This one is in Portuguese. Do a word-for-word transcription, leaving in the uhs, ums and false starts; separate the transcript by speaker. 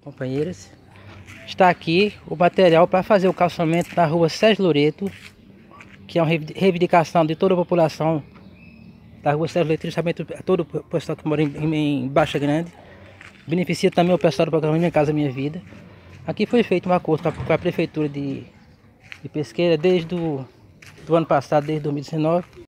Speaker 1: companheiras, está aqui o material para fazer o calçamento da rua Sérgio Loreto, que é uma reivindicação de toda a população da rua Sérgio Loreto, justamente todo o pessoal que mora em, em Baixa Grande. Beneficia também o pessoal do programa Minha Casa Minha Vida. Aqui foi feito um acordo com a prefeitura de, de Pesqueira desde o do ano passado, desde dois mil e dezenove.